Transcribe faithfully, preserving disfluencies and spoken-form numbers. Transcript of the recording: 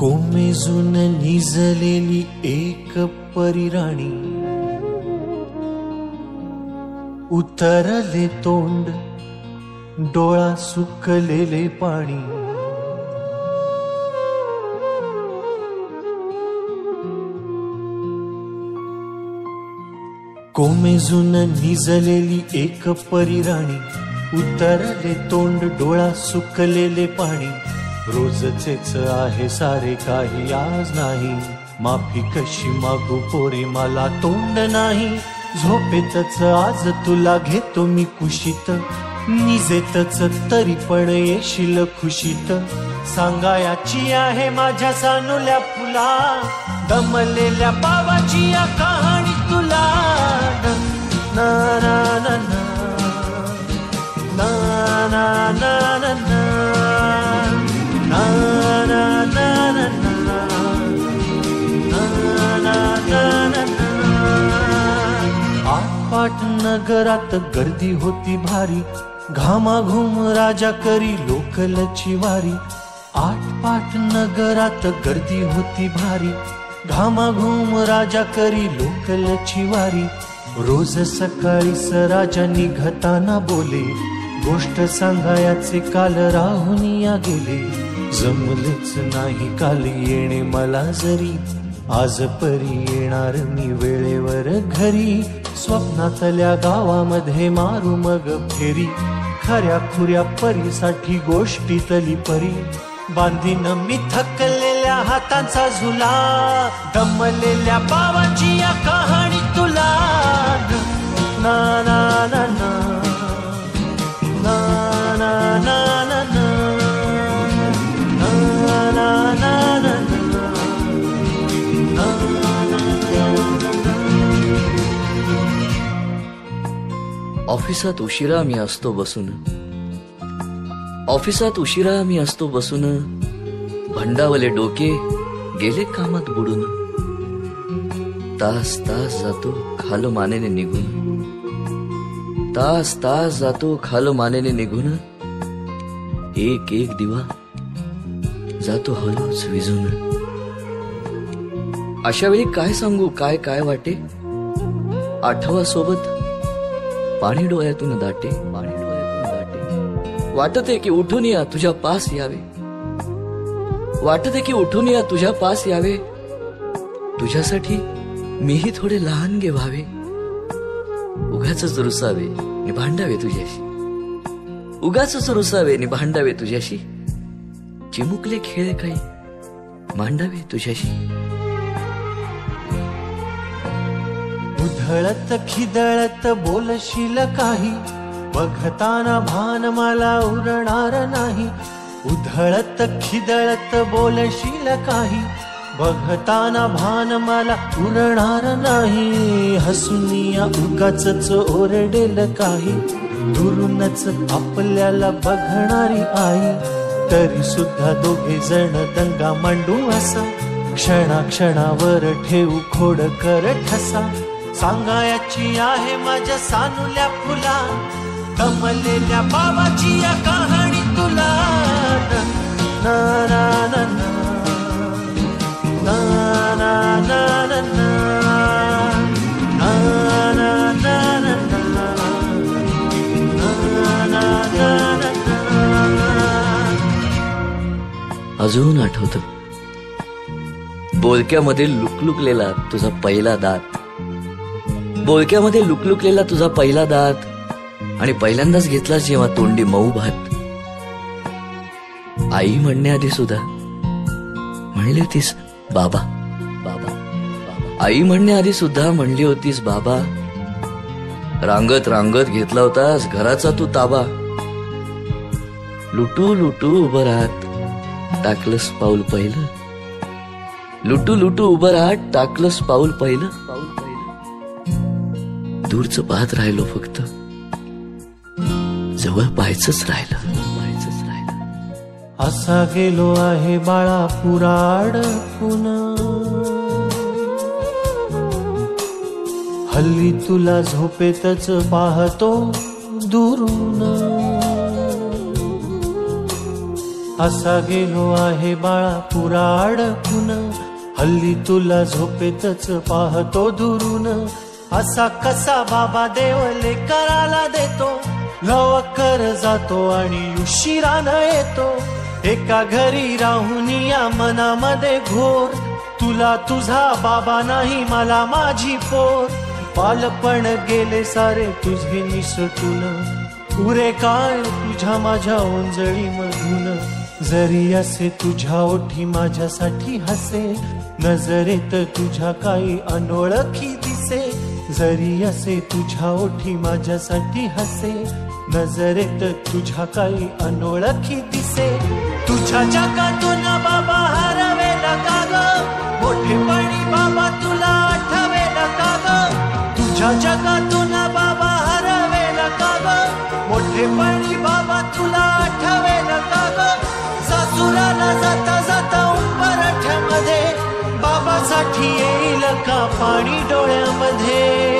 कोमेजून निजलेली एक परिराणी, उतरले तोंड डोळा सुकलेले पाणी. कोमेजून निजलेली एक परिराणी, उतरले तोंड डोळा सुकलेले पाणी. रोजचेच आहे सारे काही आज नाही, माफी कशी मागू पोरी मला तोंड नाही. झोपेतच आज तुला घेतो मी कुशीत, निजेतच तरी पण येशील खुशीत. सांगायाची आहे माझ्या सानुल्या फुला, दमलेल्या बाबाची या कहाणी तुला. ना ना ना ना ना ना ना ना ना ना ना ना ना ना ना ना. आटपाट नगरात गर्दी होती भारी, घामाघूम राजा करी लोकलची वारी. आटपाट नगरात गर्दी होती भारी, घामाघूम राजा करी लोकलची वारी. रोज सकाळीच राजा निघताना बोले, गोष्ट सांगायाचे काल राहुनिया गेले. जमलेच नाही काल येणे मला जरी, आज परी येणार मी वेळेवर घरी. स्वप्नातल्या गावामध्ये मारू मग फेरी, खऱ्या खुऱ्या परीसाठी गोष्टीतली परी. बांधीन मी थकलेल्या हातांचा झुला, दमलेल्या बाबाची या कहाणी तुला. ना ना ना ना ना ना ना ना ना ना ना ना. ऑफिसात उशिरा मी असतो बसून, ऑफिसात उशिरा मी असतो बसून. भंडावले डोके गेले कामात बुडून. तास तास जातो खालो मानेने निघून, तास तास जातो खालो मानेने निघून. एक एक दिवा जातो हळूच विजून. अशा वेळी काय सांगू काय काय वाटे, आठवा सोबत पाणी डोळ्यातून दाटे, पाणी डोळ्यातून दाटे. वाटते की उठून या तुझ्या पास यावे, वाटते की उठून या तुझ्या पास यावे. तुझ्यासाठी मीही थोडे लहान गे व्हावे. उगाचच रुसावे नि भांडावे तुझ्याशी, उगाचच रुसावे नि भांडावे तुझ्याशी. चिमुकले खेळ काही मांडावे तुझ्याशी. उधळत खिदळत बोलशील काही, बघताना भान मला उरणार नाही. उधळत खिदळत बोलशील काही, बघताना भान मला उरणार नाही. हसूनिया उगाचच ओरडेल काही, दुरूनच आपल्याला बघणारी आई. तरी सुद्धा दोघे जण दंगा मांडू असा, क्षणा क्षणावर ठेवू खोड कर ठसा. सांगायाची आहे माझ्या सानुल्या फुला, दमलेल्या बाबाची या कहाणी तुला. ना ना ना ना ना ना ना ना ना ना ना. अजून आठवतं बोलक्यामध्ये लुकलुकलेला तुझा पहिला दात, बोलक्यामध्ये लुकलुकलेला तुझा पहिला दात. आणि पहिल्यांदाच घेतला जेव्हा तोंडी मऊ भात. आई म्हणण्याआधी सुद्धा म्हणली होतीस बाबा बाबा बाबा. आई म्हणण्याआधी सुद्धा म्हणली होतीस बाबा. रांगत रांगत घेतला होतास घराचा तू ताबा. लुटू लुटू उभं राहत टाकलंस पाऊल पहिलं, लुटू लुटू उभं राहत टाकलंस पाऊल पहिलं. दूरच पाहत राहिलो फक्त, जवळ पाहायचंच राहिलं, पाहायचंच राहिलं. असा गेलो आहे बाळा पुराड पुन्हा, हल्ली तुला झोपेतच पाहतो दुरून. असा गेलो आहे बाळा पुरा अडकून, हल्ली तुला झोपेतच पाहतो दुरून. असा कसा बाबा देवले कराला देतो, लवकर जातो आणि उशिरानं येतो. एका घरी राहून या मनामध्ये घोर, तुला तुझा बाबा नाही मला माझी पोर. बालपण गेले सारे तुझे निसटून, पुरे काय तुझ्या माझ्या ओंजळी मधून. जरी असे तुझ्या ओठी माझ्यासाठी हसे, नजरेत तुझ्या काही अनोळखी दिसे. जरी असे तुझ्या ओठी माझ्यासाठी हसे, नजरेत तुझ्या काही अनोळखी दिसे. तुझ्या जगातून बाबा हरवेल का ग, मोठेपणी बाबा तुला आठवेल का ग. तुझ्या जगातून बाबा हरवेल का ग, मोठेपणी बाबा तुला आठवेल का ग. सासुराला जाता जाता उंबरठ्यामध्ये, बाबासाठी येईल का पाणी डोळ्यामध्ये.